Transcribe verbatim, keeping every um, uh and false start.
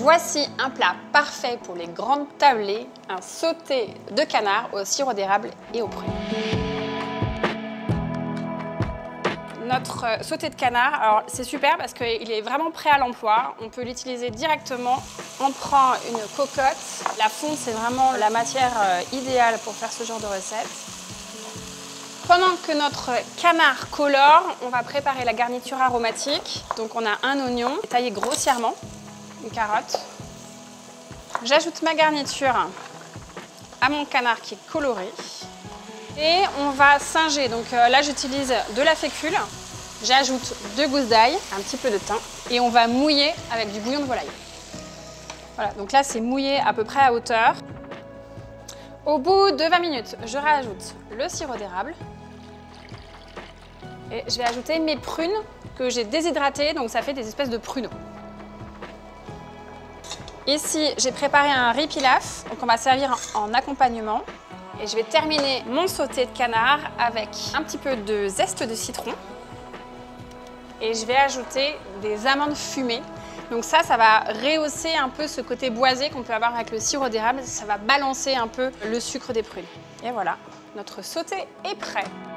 Voici un plat parfait pour les grandes tablées, un sauté de canard au sirop d'érable et aux prunes. Notre sauté de canard, alors c'est super parce qu'il est vraiment prêt à l'emploi. On peut l'utiliser directement. On prend une cocotte. La fonte, c'est vraiment la matière idéale pour faire ce genre de recette. Pendant que notre canard colore, on va préparer la garniture aromatique. Donc on a un oignon taillé grossièrement, une carotte. J'ajoute ma garniture à mon canard qui est coloré. Et on va singer. Donc euh, là, j'utilise de la fécule. J'ajoute deux gousses d'ail, un petit peu de thym. Et on va mouiller avec du bouillon de volaille. Voilà, donc là, c'est mouillé à peu près à hauteur. Au bout de vingt minutes, je rajoute le sirop d'érable. Et je vais ajouter mes prunes que j'ai déshydratées, donc ça fait des espèces de pruneaux. Ici, j'ai préparé un riz pilaf, donc on va servir en accompagnement. Et je vais terminer mon sauté de canard avec un petit peu de zeste de citron. Et je vais ajouter des amandes fumées. Donc ça, ça va rehausser un peu ce côté boisé qu'on peut avoir avec le sirop d'érable. Ça va balancer un peu le sucre des prunes. Et voilà, notre sauté est prêt.